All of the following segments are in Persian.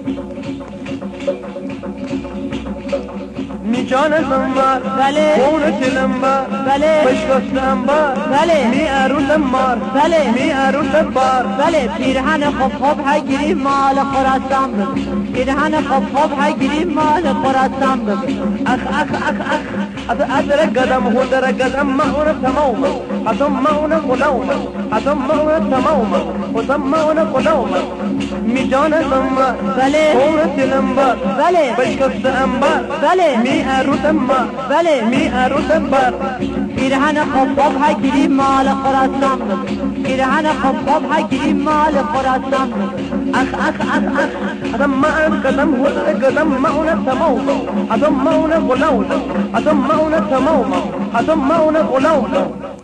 میجانم بار بله اون کلم بار بله بشکستم بار بله می عروسم مار بله می عروسم بار بله پیرهن خب هگیری مال خراسان بده پیرهن خب هگیری مال خراسان بده اخ اخ اخ اخ أدرى قدم هو درى قدم معنا تموما أدم معنا قلوما أدم معنا تموما ودم معنا قلوما میجان زنبار بله کون تلمبار بله بشکست انبار بله می عروسم بار بله می عروسم بار پیرهن خب هگیری مال خراسان بده پیرهن خب هگیری مال خراسان بده أخ أخ أخ أخ أدم معنا قدم هو درى قدم معنا تموما أدم معنا قلوما أدم معنا تموما أدم معنا قلوما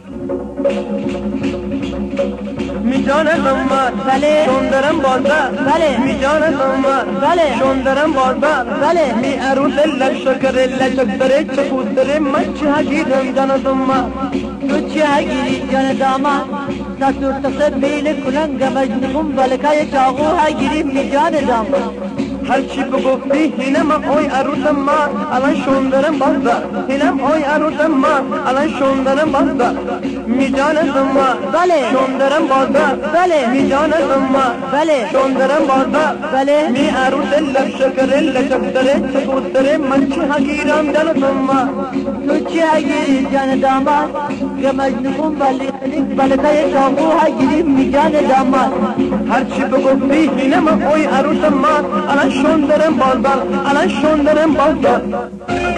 میجان زنبار بله شوندرم بازار بله میجان زنبار بله شوندرم بازار بله می عروس لشکر لشکر چکودر من چه هگیرم جان زنبار تو چه هگیری جان داماد تصور تصبیل کلنگ مجنون بلکای چاقو هگیری میجان داماد هرچی بگفتی هینم اوی عروسم ما الان شوندرم بازار هینم اوی عروسم ما الان شوندرم بازار میجان زنبار بله شوندرم بازار بله میجان زنبار بله شوندرم بازار بله می عروس لشکر لشکر چکودر من چه هگیرم جان زنبار تو چه هگیری جان داماد که مجنون بلکای چاقو هگیری میجان داماد هرچی بگفتی هینم اوی عروسم ما الان شوندرم بازار الان شوندرم بازار